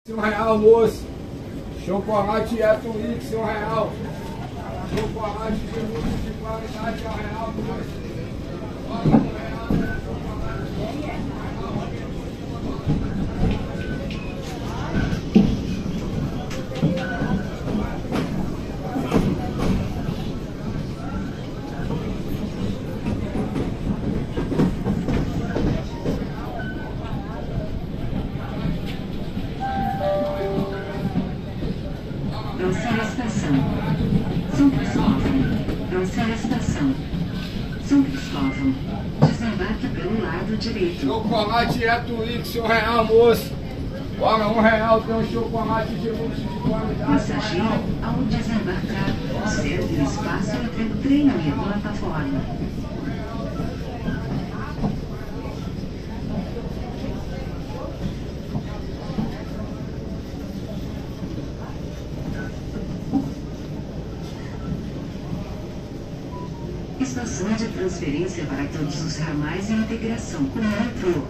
R$1, moço. Chocolate é Twix, R$1. Chocolate de luxo de qualidade, R$1, moço. Olha, R$1, Próxima estação, São Cristóvão. Próxima estação, São Cristóvão. Desembarque pelo lado direito. chocolate é Twix, R$1, moço. Olha, R$1 tem um chocolate de luxo de qualidade. Passageiro, ao desembarcar, observe o espaço entre o trem e a plataforma. Estação de transferência para todos os ramais e integração com o metrô.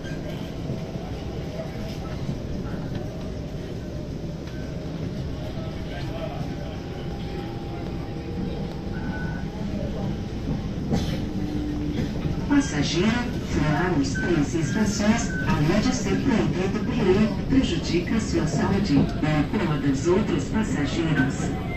Passageiro, furar os trens e estações, além de ser proibido por lei, prejudica sua saúde e incomoda os outros passageiros.